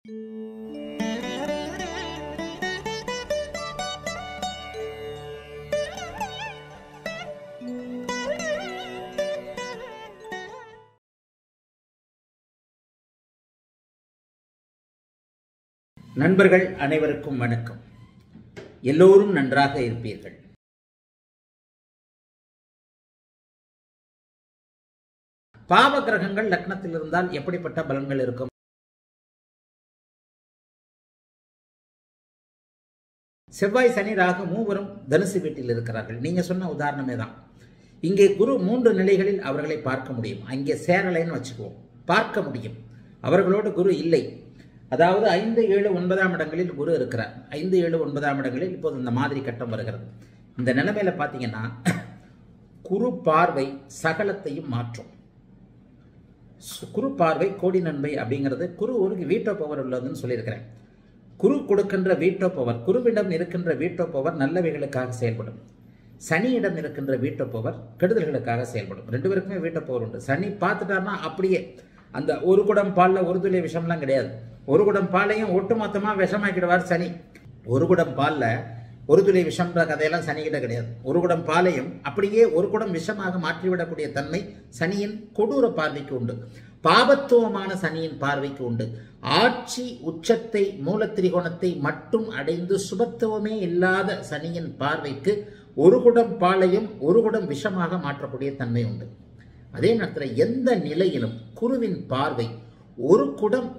நண்பர்கள் அனைவருக்கும் வணக்கம். எல்லோரும் நன்றாக இருப்பீர்கள். பாவ கிரகங்கள் லக்னத்தில் இருந்தால் எப்படிப்பட்ட பலன்கள் இருக்கும்? செவ்வாய், சனி, ராகு மூவரும் தனுசு வீட்டில் இருக்கிறார்கள். நீங்க சொன்ன உதாரணமே தான். இங்கே குரு 3 நிலைகளில் அவர்களை பார்க்க முடியும். அங்கே சேரலைன்னு வச்சுக்குவோம், பார்க்க முடியும். அவர்களோடு குரு இல்லை. அதாவது 5, 7, 9ஆம் இடங்களில் குரு இருக்கிறார். 5, 7, 9ஆம் இடங்களில் இப்போது இந்த மாதிரி கட்டம் வருகிறது. இந்த நிலைமையில பார்த்தீங்கன்னா குரு பார்வை சகலத்தையும் மாற்றும். குரு பார்வை கோடி நன்மை அப்படிங்கிறது குரு ஒரு வீட்டோ பவர் உள்ளதுன்னு சொல்லியிருக்கிறேன். குரு கொடுக்கின்ற வீட்டோ பவர், குருவிடம் இருக்கின்ற வீட்டோ பவர் நல்லவைகளுக்காக செயல்படும். சனியிடம் இருக்கின்ற வீட்டோ பவர் கெடுதல்களுக்காக செயல்படும். 2 பேருக்குமே வீட்டோ பவர் உண்டு. சனி பார்த்துட்டாருன்னா அப்படியே அந்த ஒரு குடம் பாலில் ஒரு துளி விஷம்லாம் கிடையாது. ஒரு குடம் பாலையும் ஒட்டுமொத்தமா விஷமாக்கிடுவார் சனி. ஒரு குடம் பாலில் ஒரு துளி விஷம்ன்ற கதையெல்லாம் சனிகிட்ட கிடையாது. ஒரு குடம் பாலையும் அப்படியே ஒரு குடம் விஷமாக மாற்றிவிடக்கூடிய தன்மை சனியின் கொடூர பார்வைக்கு உண்டு. பாபத்துவமான சனியின் பார்வைக்கு உண்டு. ஆட்சி உச்சத்தை மூலத்திரிகோணத்தை மட்டும் அடைந்து சுபத்துவமே இல்லாத சனியின் பார்வைக்கு ஒரு குடம் பாலையும் ஒரு குடம் விஷமாக மாற்றக்கூடிய தன்மை உண்டு. அதே நேரத்தில் எந்த நிலையிலும் குருவின் பார்வை ஒரு குடம்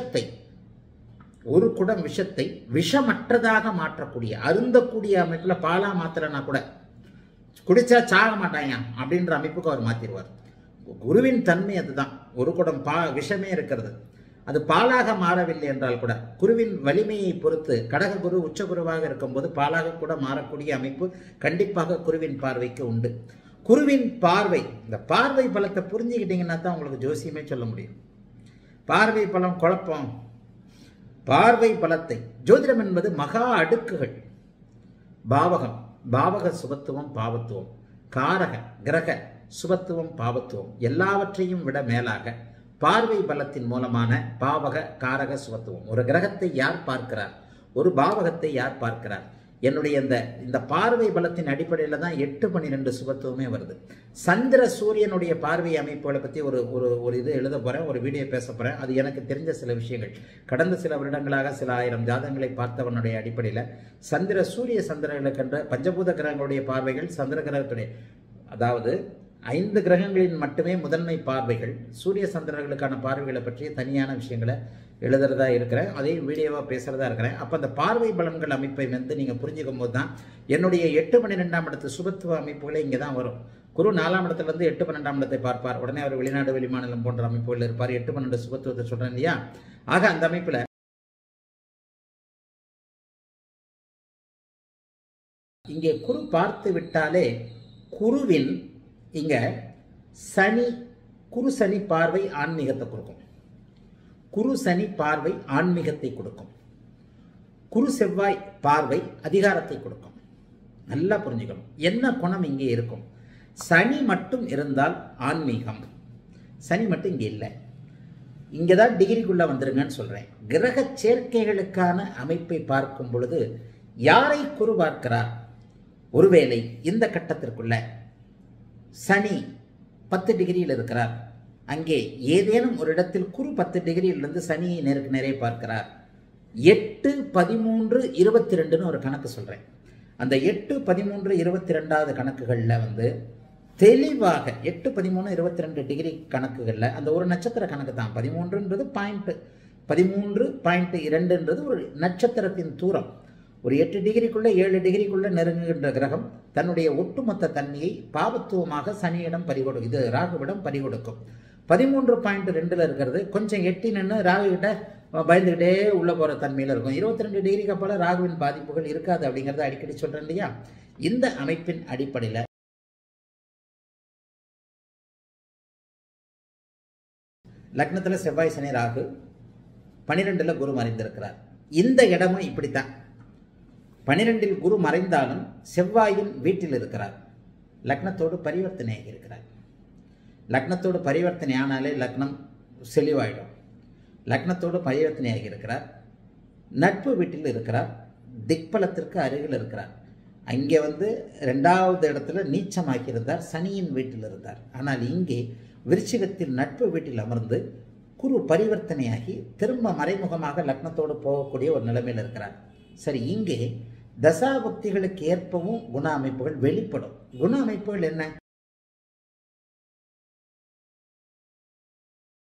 விஷத்தை விஷமற்றதாக மாற்றக்கூடிய, அருந்தக்கூடிய அமைப்புல பாலா மாத்திரனா கூட குடிச்சா சாக மாட்டாங்க அப்படின்ற அமைப்புக்கு அவர் மாத்திடுவார். குருவின் தன்மை அதுதான். ஒரு குடம் விஷமே இருக்கிறது, அது பாலாக மாறவில்லை என்றால் கூட குருவின் வலிமையை பொறுத்து கடக குரு உச்சகுருவாக இருக்கும்போது பாலாக கூட மாறக்கூடிய அமைப்பு கண்டிப்பாக குருவின் பார்வைக்கு உண்டு. குருவின் பார்வை, இந்த பார்வை பலத்தை புரிஞ்சுக்கிட்டீங்கன்னா தான் உங்களுக்கு ஜோசியமே சொல்ல முடியும். பார்வை பலம் குழப்பம். பார்வை பலத்தை, ஜோதிடம் என்பது மகா அடுக்குகள். பாவக சுபத்துவம், பாவத்துவம், காரக கிரக சுபத்துவம், பாவத்துவம் எல்லாவற்றையும் விட மேலாக பார்வை பலத்தின் மூலமான பாவக காரக சுபத்துவம். ஒரு கிரகத்தை யார் பார்க்கிறார், ஒரு பாவகத்தை யார் பார்க்கிறார், என்னுடைய இந்த பார்வை பலத்தின் அடிப்படையில் தான் 8, 12 சுபத்துவமே வருது. சந்திர சூரியனுடைய பார்வை அமைப்புகளை பற்றி ஒரு இது எழுத போகிறேன், ஒரு வீடியோ பேச போகிறேன். அது எனக்கு தெரிஞ்ச சில விஷயங்கள். கடந்த சில வருடங்களாக சில 1000 ஜாதகங்களை பார்த்தவனுடைய அடிப்படையில் சந்திர சூரிய சந்திரர்களுக்கென்ற பஞ்சபூத கிரகங்களுடைய பார்வைகள், சந்திர கிரகத்துடைய, அதாவது 5 கிரகங்களின் மட்டுமே முதன்மை பார்வைகள், சூரிய சந்திரர்களுக்கான பார்வைகளை பற்றிய தனியான விஷயங்களை எழுதுறதா இருக்கிறேன். அதையும் வீடியோவாக பேசுறதா இருக்கிறேன். அப்போ அந்த பார்வை பலன்கள் அமைப்பை நீங்கள் புரிஞ்சுக்கும் போது தான் என்னுடைய 8, 12ஆம் இடத்து சுபத்துவ அமைப்புகளை இங்கே தான் வரும். குரு 4ஆம் இடத்துலேருந்து 8, 12ஆம் இடத்தை பார்ப்பார். உடனே அவர் வெளிநாடு வெளிமாநிலம் போன்ற அமைப்புகள் இருப்பார். 8, 12 சுபத்துவத்தை சொல்றேன் இல்லையா? ஆக அந்த அமைப்பில் இங்கே குரு பார்த்து விட்டாலே குருவின் இங்க குரு சனி பார்வை ஆன்மீகத்தை கொடுக்கும். குரு சனி பார்வை ஆன்மீகத்தை கொடுக்கும். குரு செவ்வாய் பார்வை அதிகாரத்தை கொடுக்கும். நல்லா புரிஞ்சுக்கணும் என்ன குணம் இங்கே இருக்கும். சனி மட்டும் இருந்தால் ஆன்மீகம், சனி மட்டும் இங்கே இல்லை. இங்கே தான் டிகிரிக்குள்ள வந்துருங்கன்னு சொல்றேன். கிரக சேர்க்கைகளுக்கான அமைப்பை பார்க்கும் பொழுது யாரை குரு பார்க்கிறார்? ஒருவேளை இந்த கட்டத்திற்குள்ள சனி 10 டிகிரியில் இருக்கிறார், அங்கே ஏதேனும் ஒரு இடத்தில் குரு 10 டிகிரியிலிருந்து சனியை நேருக்கு நேரே பார்க்கிறார். 8, 13, 22ன்னு ஒரு கணக்கு சொல்றேன். அந்த 8, 13, 22வது கணக்குகளில் தெளிவாக 8, 13, 22 டிகிரி கணக்குகளில் அந்த ஒரு நட்சத்திர கணக்கு தான். 13ன்றது பாயிண்ட், 13.2ன்றது ஒரு நட்சத்திரத்தின் தூரம். ஒரு 8 டிகிரிக்குள்ள 7 டிகிரிக்குள்ள நெருங்குகின்ற கிரகம் தன்னுடைய ஒட்டுமொத்த தன்மையை பாவத்துவமாக சனியிடம் பறிகொடுக்கும். இது ராகுவிடம் பறிகொடுக்கும். 13.2ல் இருக்கிறது கொஞ்சம் எட்டினு ராகு கிட்ட பயந்துகிட்டே உள்ள போற தன்மையில இருக்கும். 22 டிகிரிக்கு அப்பால ராகுவின் பாதிப்புகள் இருக்காது அப்படிங்கறத அடிக்கடி சொல்றேன் இல்லையா? இந்த அமைப்பின் அடிப்படையில் லக்னத்துல செவ்வாய், சனி, ராகு, 12ல் குரு மறைந்திருக்கிறார். இந்த இடமும் இப்படித்தான். 12ல் குரு மறைந்தாலும் செவ்வாயின் வீட்டில் இருக்கிறார். லக்னத்தோடு பரிவர்த்தனை இருக்கிறார். லக்னத்தோடு பரிவர்த்தனை ஆனாலே லக்னம் செழிவாயிடும். லக்னத்தோடு பரிவர்த்தனையாகி இருக்கிறார், நட்பு வீட்டில் இருக்கிறார், திக்பலத்திற்கு அருகில் இருக்கிறார். அங்கே 2வது இடத்துல நீச்சமாக்கி இருந்தார், சனியின் வீட்டில் இருந்தார். ஆனால் இங்கே விருச்சிகத்தில் நட்பு வீட்டில் அமர்ந்து குரு பரிவர்த்தனையாகி திரும்ப மறைமுகமாக லக்னத்தோடு போகக்கூடிய ஒரு நிலைமையில் இருக்கிறார். சரி, இங்கே தசாபக்திகளுக்கு ஏற்பவும் குண அமைப்புகள் வெளிப்படும். குண அமைப்புகள் என்ன?